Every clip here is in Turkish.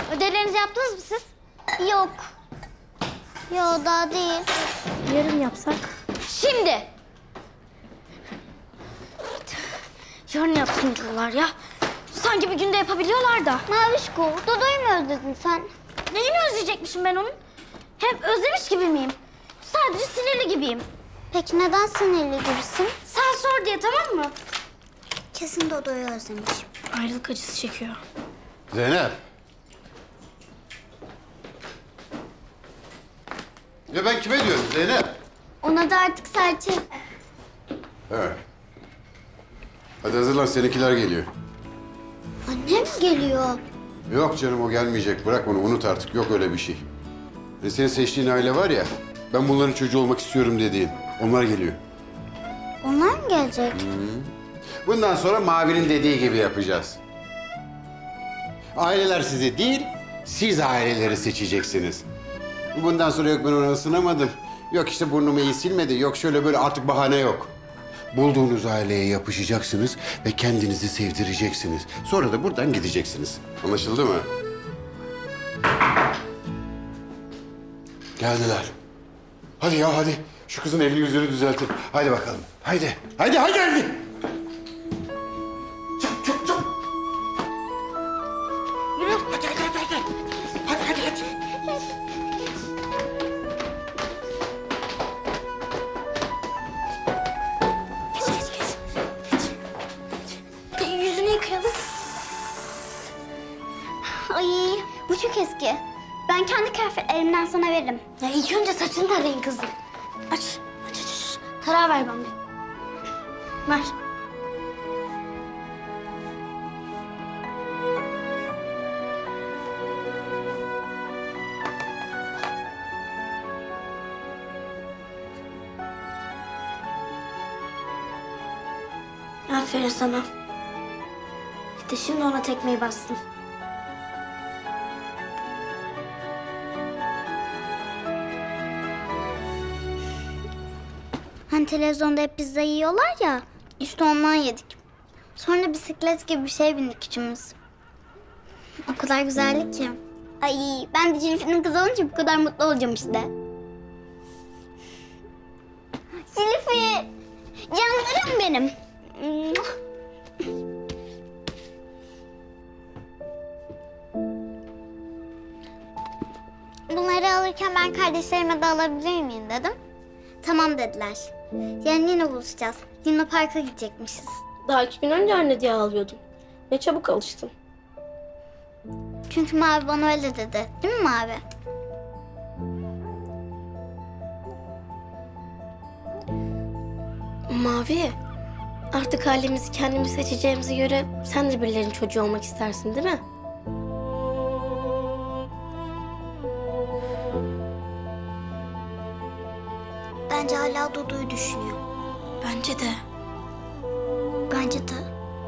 Ödevlerinizi yaptınız mı siz? Yok. Yok daha değil. Yarın yapsak? Şimdi. Yarın yapsın diyorlar ya. Sanki bir günde yapabiliyorlar da. Mavişko, Dodo'yu mu özledin sen? Neyini özleyecekmişim ben onun? Hem özlemiş gibi miyim? Sadece sinirli gibiyim. Peki neden sinirli gibisin? Sen sor diye, tamam mı? Kesin Dodo'yu özlemiş. Ayrılık acısı çekiyor. Zeynep. Ya ben kime diyorum Zeynep? Ona da artık serçe. Evet. Hadi hazırlan, seninkiler geliyor. Annem geliyor. Yok canım, o gelmeyecek. Bırak onu, unut artık. Yok öyle bir şey. Senin seçtiğin aile var ya, ben bunların çocuğu olmak istiyorum dediğin. Onlar geliyor. Onlar mı gelecek? Bundan sonra Mavi'nin dediği gibi yapacağız. Aileler sizi değil, siz aileleri seçeceksiniz. Bundan sonra yok ben ona ısınamadım. Yok işte burnumu iyi silmedi. Yok şöyle böyle, artık bahane yok. Bulduğunuz aileye yapışacaksınız ve kendinizi sevdireceksiniz. Sonra da buradan gideceksiniz. Anlaşıldı mı? Geldiler. Hadi ya hadi. Şu kızın elini yüzünü düzeltin. Hadi bakalım. Haydi. Haydi hadi. Çabuk çabuk çabuk. Yürü. Hadi. Hadi. Yüzünü yıkayalım. Ay bu çok eski. Ben kendi kıyafetlerimden sana veririm. Ya ilk önce saçını tarayın kızım. Aç. Tarağı ver bana. Ver. Aferin sana. İşte şimdi ona tekmeyi bastın. Hani televizyonda hep pizza yiyorlar ya, işte ondan yedik. Sonra bisiklet gibi bir şey bindik üçümüz. O kadar güzeldi ki. Ay ben de Cilfi'nin kızı olunca bu kadar mutlu olacağım işte. Cilfi, canlarım benim. Bunları alırken ben kardeşlerime de alabilir miyim dedim. Tamam dediler. Yarın yine buluşacağız. Luna Park'a gidecekmişiz. Daha 2 gün önce anne diye ağlıyordum. Ne çabuk alıştın. Çünkü Mavi bana öyle dedi. Değil mi Mavi? Mavi, artık ailemizi kendimiz seçeceğimize göre sen de birilerinin çocuğu olmak istersin değil mi? Bence hala Dudu'yu düşünüyor. Bence de. Bence de.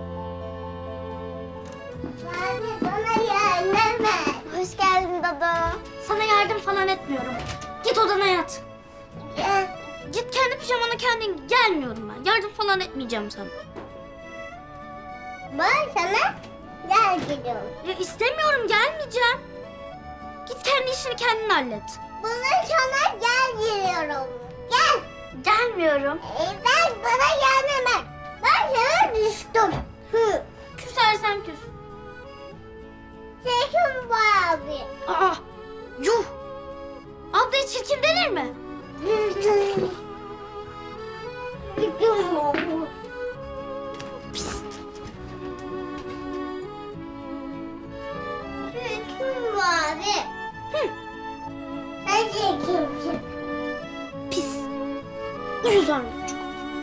Mavi bana yardım et. Hoş geldin Dudu. Sana yardım falan etmiyorum. Git odana yat. Git kendi pijamana kendin, gelmiyorum ben. Yardım falan etmeyeceğim sana. Ben sana gel gidiyorum. Ya istemiyorum, gelmeyeceğim. Git kendi işini kendin hallet. Bana sana gel diyorum. Gel. Gelmiyorum. Ben bana yardım et. Ben sana düştüm. Küsersen küs. Çirkin bu abi. Aa, yuh. Ablaya çirkin denir mi? Pis. Çirkin bu abi. Sen çirkinsin. Pis. Uyuz anne.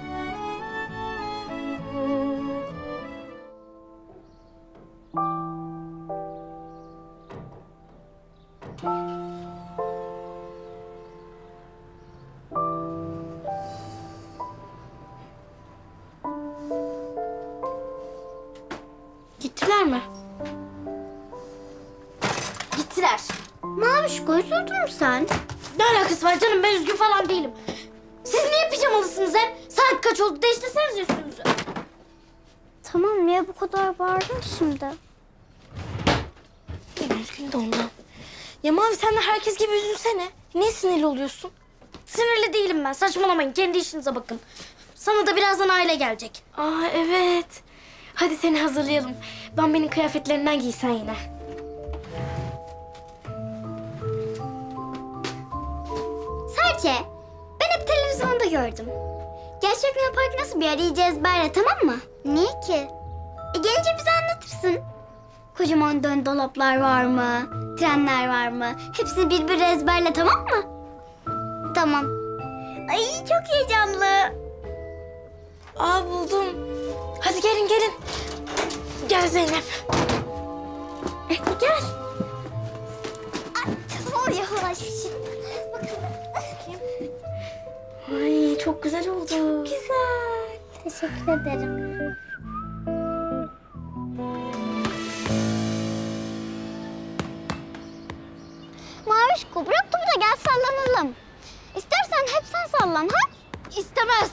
Gittiler mi? Gittiler. Mavişko, üzüldün mü sen? Ne alakası var canım? Ben üzgün falan değilim. Siz niye pijamalısınız hep? Saat kaç oldu? Değiştirsenize üstünüzü. Tamam, niye bu kadar bağırdın şimdi? üzgün de ondan. Ya Mavi sen de herkes gibi üzülsene. Niye sinirli oluyorsun? Sinirli değilim ben. Saçmalamayın. Kendi işinize bakın. Sana da birazdan aile gelecek. Aa evet. Hadi seni hazırlayalım. Bambi'nin kıyafetlerinden giysen yine. Serçe, ben hep televizyonda gördüm. Gerçek Luna Park nasıl bir yer? İyice ezberle, tamam mı? Niye ki? Gelince bize anlatırsın. Kocaman dön dolaplar var mı? Trenler var mı? Hepsini bir ezberle, tamam mı? Tamam. Ay çok heyecanlı. Aa buldum. Hadi gelin gelin. Gel Zeynep. Gel. Ay, tamam yavaş. Bakın. Ay çok güzel oldu. Güzel. Teşekkür ederim. Mavişko bırak topu da gel sallanalım. İstersen hep sen sallan ha? İstemez.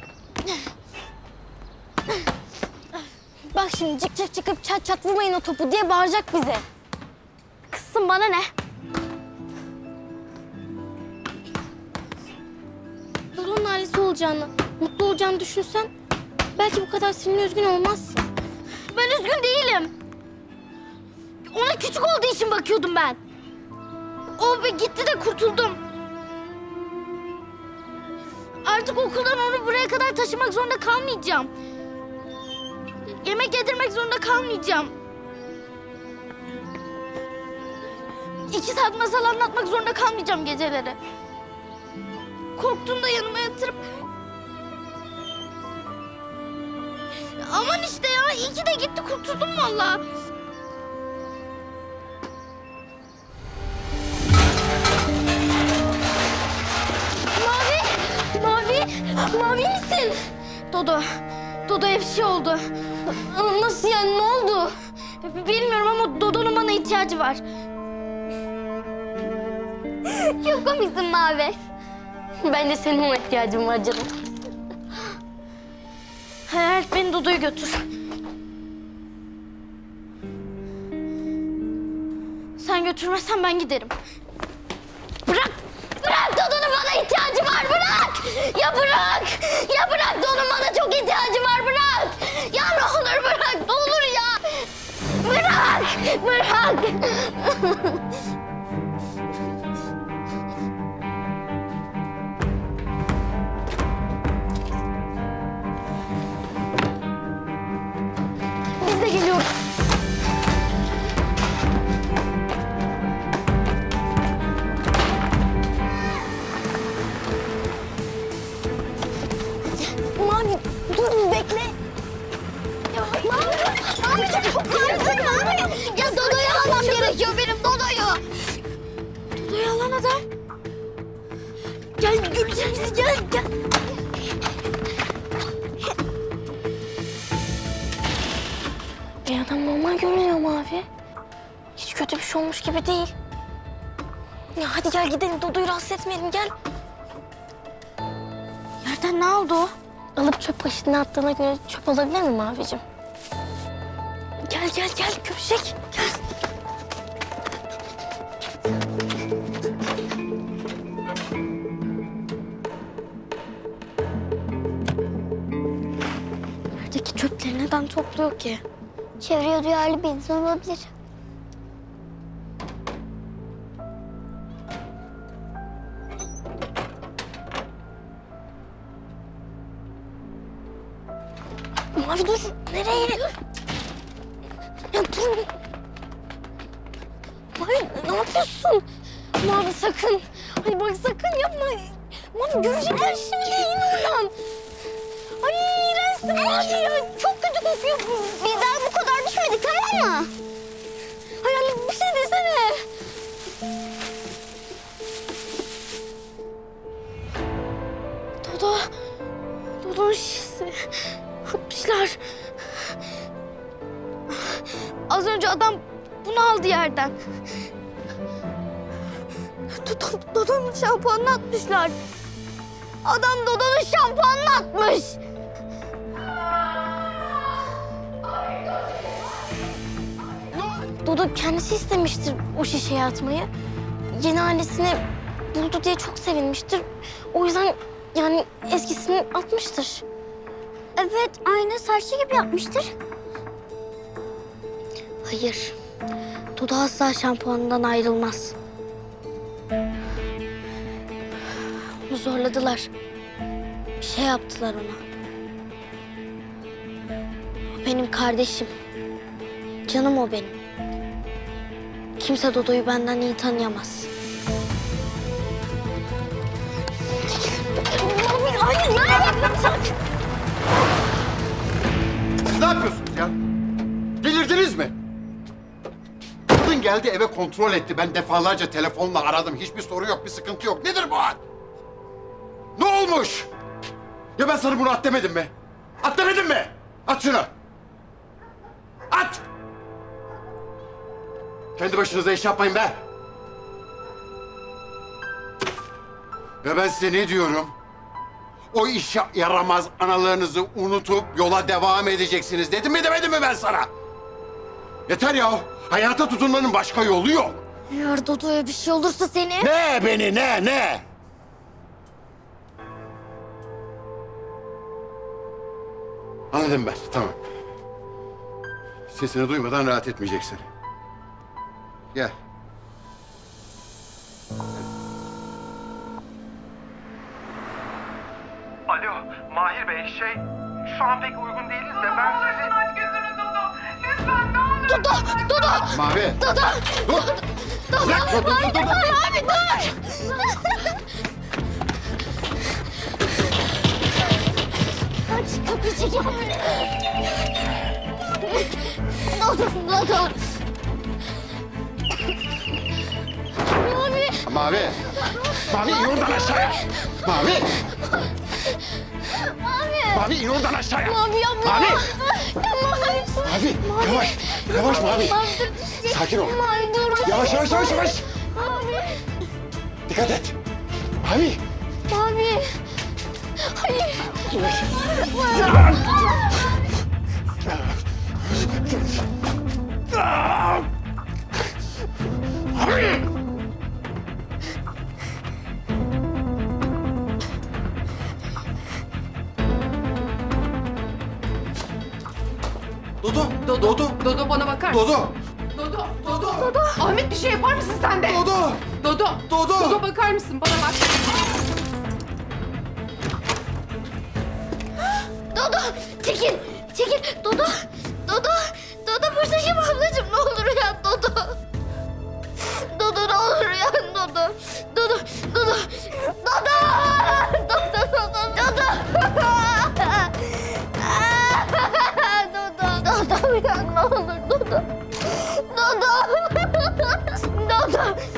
Bak şimdi cık cık çıkıp çat çat vurmayın o topu diye bağıracak bize. Kızsın bana ne? Dodo'nun ailesi olacağını, mutlu olacağını düşünsen belki bu kadar sinirli üzgün olmazsın. Ben üzgün değilim. Ona küçük olduğu için bakıyordum ben. O bir gitti de kurtuldum. Artık okuldan onu buraya kadar taşımak zorunda kalmayacağım. Yemek yedirmek zorunda kalmayacağım. 2 saat masal anlatmak zorunda kalmayacağım geceleri. Korktuğunda yanıma yatırıp... Aman işte ya, iyi ki de gitti, kurtuldum vallahi. Mavi misin? Dodo'ya bir şey oldu. Nasıl yani ne oldu? Bilmiyorum ama Dodo'nun bana ihtiyacı var. Çok komiksin Mavi. Bence senin ona ihtiyacın var canım. Hayal beni Dodo'ya götür. Sen götürmezsen ben giderim. Bırak! Bırak! Dodo'nun bana ihtiyacı var, bırak! Ya bırak! Ya bırak! Dodo'nun bana çok ihtiyacı var, bırak! Ya ne olur bırak, ne olur ya! Bırak! Bırak! Biz de geliyoruz. Mavi dur bekle. Ya Mavi çok korkuyorum Mavi. Ya Dodo'yu almam gerekiyor benim, Dodo'yu. Dodo'yu alan adam. Gel görecek bizi, gel. Adam normal görünüyor Mavi. Hiç kötü bir şey olmuş gibi değil. Ya hadi gel gidelim, Dodo'yu rahatsız etmeyelim, gel. Yerden ne oldu o? Alıp çöp poşetine attığına göre çöp olabilir mi Mavi'cim? Gel köpüşek, gel. Yerdeki çöpleri neden topluyor ki? Çevreye duyarlı bir insan olabilir. Mavi dur, nereye? Ya dur. Mavi ne yapıyorsun? Mavi sakın. Ay bak sakın yapma. Mavi görecekler şimdi, in oradan. Ay iğrençsin Mavi ya. Çok kötü kokuyor. Biz daha bu kadar düşmedik, tamam mı? Hayal bir şey desene. Dodo'nun şişesi. Atmışlar. Az önce adam bunu aldı yerden. Dodo'nun şampuanını atmışlar. Adam Dodo'nun şampuanını atmış. Dodo kendisi istemiştir o şişeye atmayı. Yeni ailesini buldu diye çok sevinmiştir. O yüzden yani eskisini atmıştır. Evet, aynı saçlı gibi yapmıştır. Hayır. Dodo asla şampuanından ayrılmaz. Onu zorladılar. Bir şey yaptılar ona. O benim kardeşim. Canım o benim. Kimse Dodo'yu benden iyi tanıyamaz. Hayır, ne yapıyorsun? Siz ne yapıyorsunuz ya? Delirdiniz mi? Kadın geldi eve kontrol etti. Ben defalarca telefonla aradım. Hiçbir soru yok, bir sıkıntı yok. Nedir bu hal? Ne olmuş? Ya ben sana bunu at demedim mi? At demedim mi? At şunu. At! Kendi başınıza iş yapmayın be. Ve ben size ne diyorum? O işe yaramaz analarınızı unutup yola devam edeceksiniz. Dedim mi demedim mi ben sana? Yeter ya. Hayata tutunmanın başka yolu yok. Eğer Dodo'ya bir şey olursa seni... Ne beni ne? Anladım ben, tamam. Sesini duymadan rahat etmeyeceksin. Gel. Alo, Mahir Bey, şu an pek uygun değiliz de ben sizi... Aç gözünü Dodo, lütfen ne olur. Dodo! Mavi. Dodo! Dur. Dodo! Bırak, dur. Abi dur! Aç kapıyı çekil. Dodo! Mavi! Mavi. Mavi in oradan aşağıya. Mavi. Mavi in oradan aşağıya. Mavi yapma! Mavi. Mavi! Mavi. Yavaş. Yavaş Mavi. Sakin ol. Mavi dur! Yavaş. Mavi! Dikkat et. Mavi. Mavi! Hayır! Dodo bana bakar mısın? Dodo. Ahmet bir şey yapar mısın sen de? Dodo bakar mısın? Bana bak. Dodo! Çekil! Dodo! Buradayım ablacığım. Ne olur uyan Dodo! Dodo ne olur uyan Dodo! Dodo! Dodo uyan ne olur Dodo! Dodo!